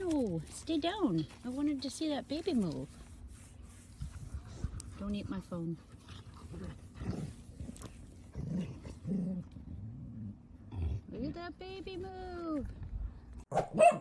No, stay down. I wanted to see that baby move. Don't eat my phone. Look at that baby move.